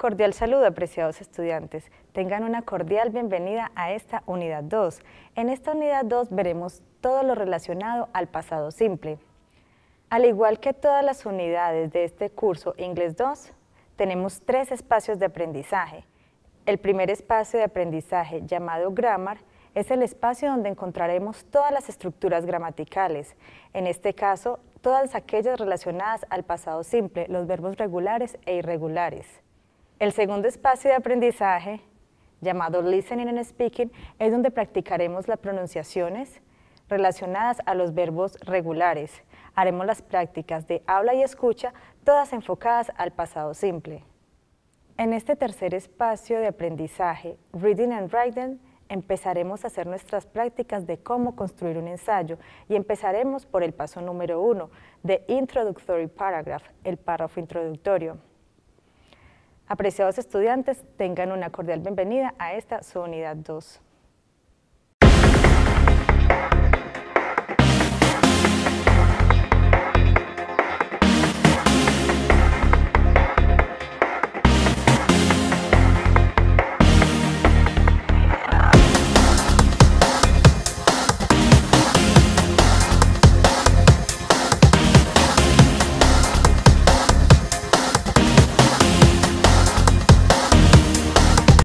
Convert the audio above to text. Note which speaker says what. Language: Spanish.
Speaker 1: Cordial saludo, apreciados estudiantes. Tengan una cordial bienvenida a esta unidad 2. En esta unidad 2 veremos todo lo relacionado al pasado simple. Al igual que todas las unidades de este curso Inglés 2, tenemos 3 espacios de aprendizaje. El primer espacio de aprendizaje, llamado Grammar, es el espacio donde encontraremos todas las estructuras gramaticales, en este caso, todas aquellas relacionadas al pasado simple, los verbos regulares e irregulares. El segundo espacio de aprendizaje, llamado Listening and Speaking, es donde practicaremos las pronunciaciones relacionadas a los verbos regulares. Haremos las prácticas de habla y escucha, todas enfocadas al pasado simple. En este tercer espacio de aprendizaje, Reading and Writing, empezaremos a hacer nuestras prácticas de cómo construir un ensayo y empezaremos por el paso número 1, de Introductory Paragraph, el párrafo introductorio. Apreciados estudiantes, tengan una cordial bienvenida a esta su unidad 2.